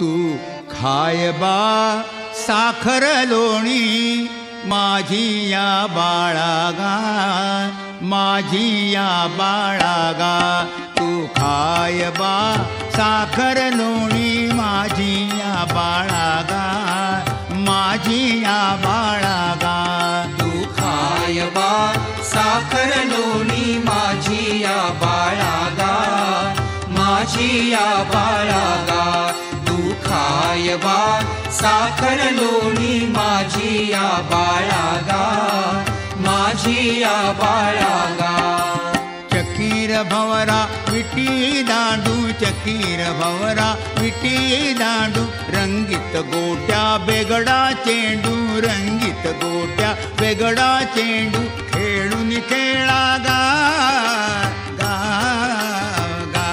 तू खाय बा साखर लोणी माझी या बाळागा, माझी या बाळागा. तू खाय बा साखर लोणी माझी या बाळागा, माझी या बाळागा. तू खाय बा साखर लोणी माझी या बाळागा, माझी या बाळागा. तू खाय बा साखर लोणी माझी या बाळागा, माझी या बाळागा. चकीर भवरा विटी दांडू, चकीर भवरा विटी दांडू. रंगीत गोट्या बेगडा चेंडू, रंगीत गोट्या बेगडा चेंडू. खेळून खेळागा गा गा.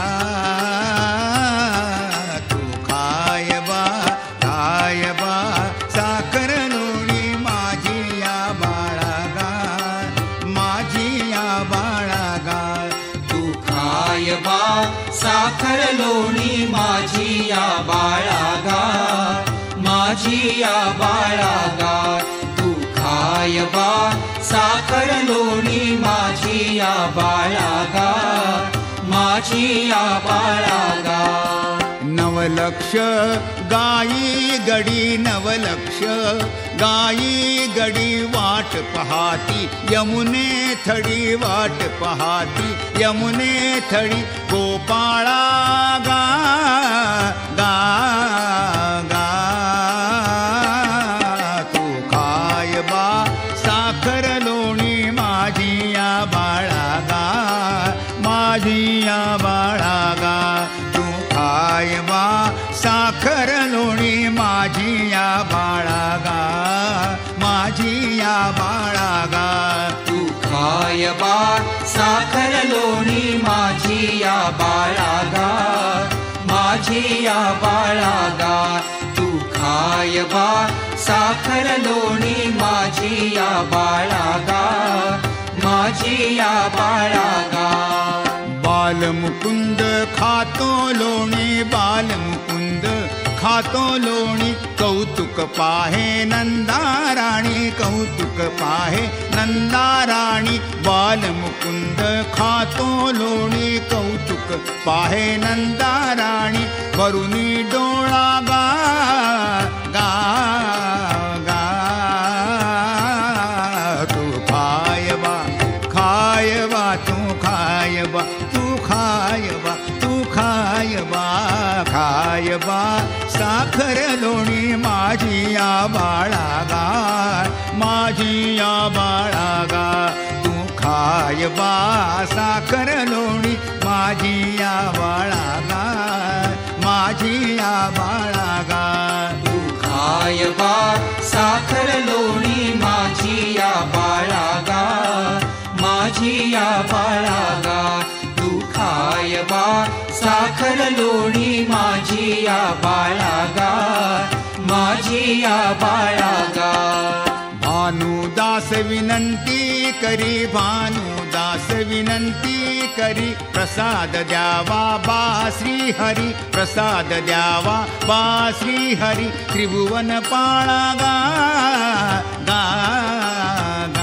तू खाय बा साखर लोणी माझी या बाळागा, माझी या बाळागा. तू खाय बा साखर लोणी माझी या बाळागा, माझी या बाळागा. तू खाय बा साखर लोणी माझी या बाळागा, माझी या बाळागा. नवलक्ष गाई गडी, नवलक्ष गाई गडी. वाट पहाती यमुने थडी, वाट पहाती यमुने थडी. गोपाळा गा गा गा. तू खाय बा साखर लोणी माझी या बाळागा, माझी या बाळागा. तू खाय बा साखर लोणी माझी या बाळागा, माझी या बाळागा. तू खाय बा साखर लोणी माझी या बाळागा, माझी या बाळागा. तू खाय बा साखर लोणी माझी या बाळागा, माझी या बाळागा. बालमुकुंद खातो लोणी, बालमुकुंद खातो लोणी. कौतुक पाहे नंदाराणी, कौतुक पाहे नंदाराणी. बालमुकुंद खातो लोणी, कौतुक पाहे नंदाराणी. करुणी डोळा गा गा गा. तू खाय बा तू खाय बा, तू खाय बा, तू खाय बा. खाय बा साखर लोणी माझी या बाळागा, माझी या बाळागा. तू खाय बा साखर लोणी माझी या बाळागा, माझी या बाळागा. तू खाय बा साखर लोणी माझी या बाळागा, माझी या बाळागा. तू खाय बा साखर लोणी माझी या बाळागा, माझी या बाळागा. भानुदास विनंती करी, भानुदास विनंती करी. प्रसाद द्यावा बा श्री हरी, प्रसाद द्यावा बा श्री हरी. त्रिभुवन पाळागा गा गा.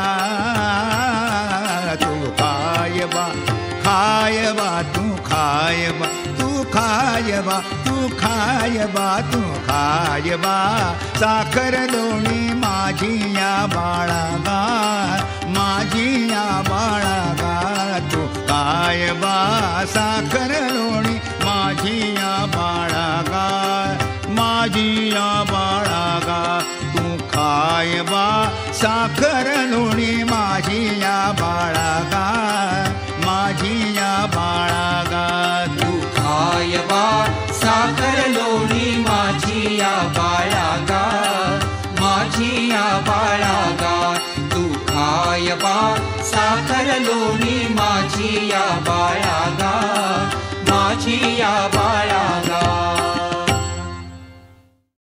तू खाय बा तू खाय बा, तू खाय बा, तू खाय बा, तू खाय बा. साखर लोणी माझी या बाळागा, माझी या बाळागा. तू खाय बा साखर लोणी माझी या बाळागा, माझी या बाळागा. तू खाय बा साखर लोणी माझी या बाळागा, माझी या बाळागा. तू खाय बा साखर लोणी माझी या बाळागा, माझी या बाळागा. तू खाय बा साखर लोणी माझी या बाळागा, माझी या बाळागा.